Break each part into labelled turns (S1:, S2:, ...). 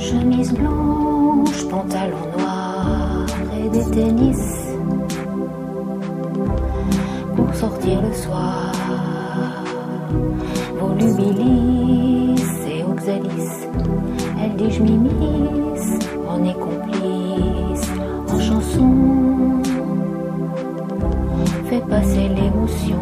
S1: Chemise blanche, pantalon noir et des tennis pour sortir le soir. Volubilis et Oxalis, elle dit je m'immisce, on est complice en chanson, fait passer l'émotion.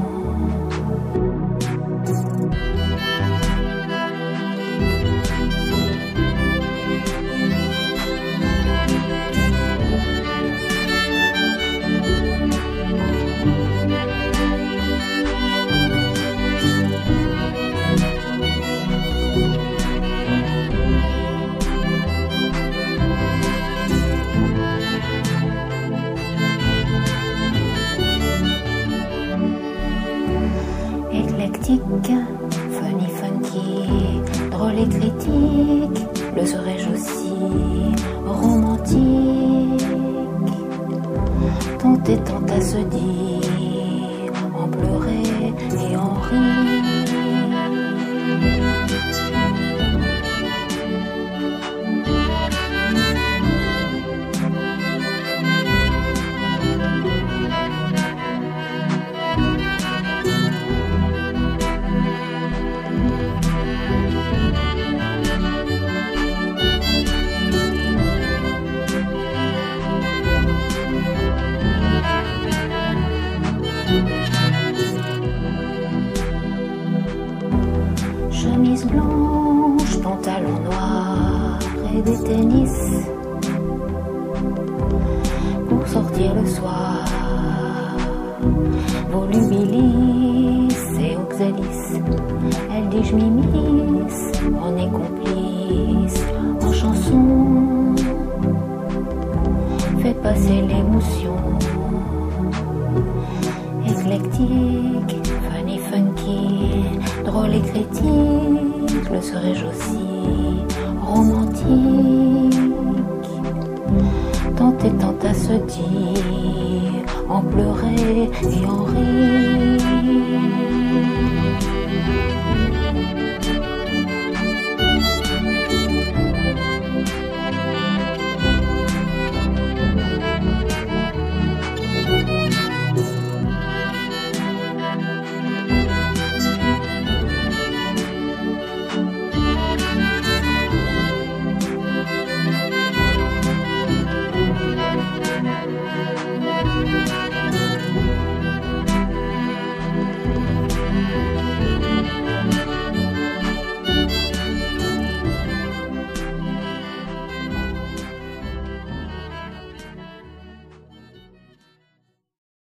S1: Éclectique, funny funky, drôle et critique, le serais-je aussi romantique, tant et tant à se dire, en pleurer et en rire. Chemise blanche, pantalon noir et des tennis pour sortir le soir. Volubilis et Oxalis, elle dit je m'immisce, on est complice en chanson, fait passer l'émotion. Éclectique, funny funky, drôle et critique, le serais-je aussi romantique, tant et tant à se dire, en pleurer et en rire.